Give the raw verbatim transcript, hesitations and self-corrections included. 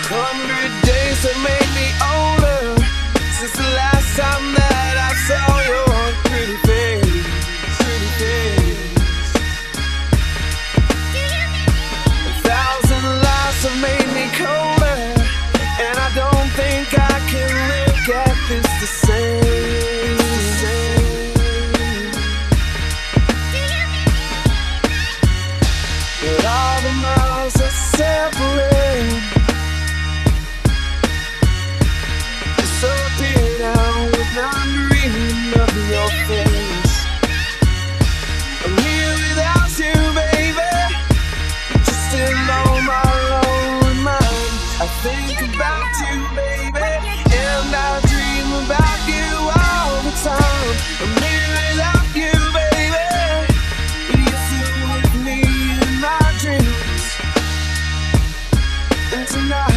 Hundred days have made me older since the last time that I saw your pretty face, pretty face. A thousand lies have made me colder, and I don't think I can look at this the same, the same. But all the miles that separate disappear now when I'm dreaming of your face. I'm here without you, baby, just alone, my lonely mind. I think about you, baby, and I dream about you all the time. I'm here without you, baby, but you're still with me in my dreams. And tonight